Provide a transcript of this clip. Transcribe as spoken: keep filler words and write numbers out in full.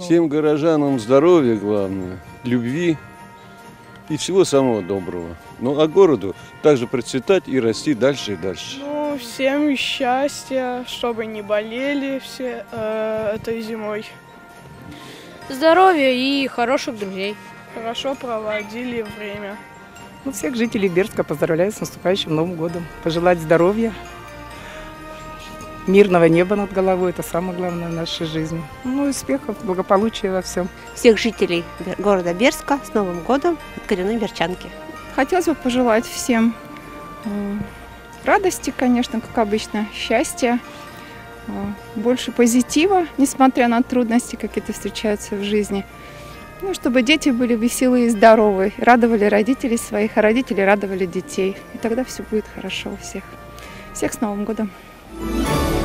Всем горожанам здоровья, главное, любви и всего самого доброго. Ну а городу также процветать и расти дальше и дальше. Ну, всем счастья, чтобы не болели все э, этой зимой. Здоровья и хороших друзей. Хорошо проводили время. Ну, всех жителей Бердска поздравляю с наступающим Новым годом. Пожелать здоровья, мирного неба над головой, это самое главное в нашей жизни. Ну, успехов, благополучия во всем. Всех жителей города Бердска с Новым годом от коренной бердчанки. Хотелось бы пожелать всем радости, конечно, как обычно, счастья, больше позитива, несмотря на трудности, какие-то встречаются в жизни. Ну, чтобы дети были веселые и здоровые, радовали родителей своих, а родители радовали детей. И тогда все будет хорошо у всех. Всех с Новым годом!